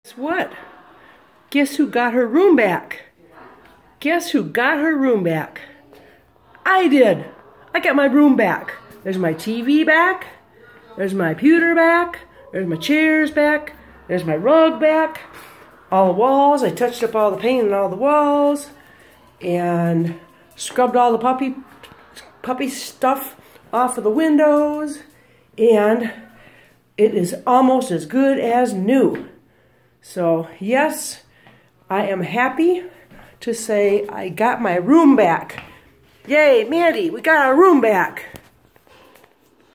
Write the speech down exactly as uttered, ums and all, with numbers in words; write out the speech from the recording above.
Guess what? Guess who got her room back? Guess who got her room back? I did. I got my room back. There's my T V back. There's my pewter back. There's my chairs back. There's my rug back. All the walls. I touched up all the paint on all the walls. And scrubbed all the puppy, puppy stuff off of the windows. And it is almost as good as new. So, yes, I am happy to say I got my room back. Yay, Mandy, we got our room back.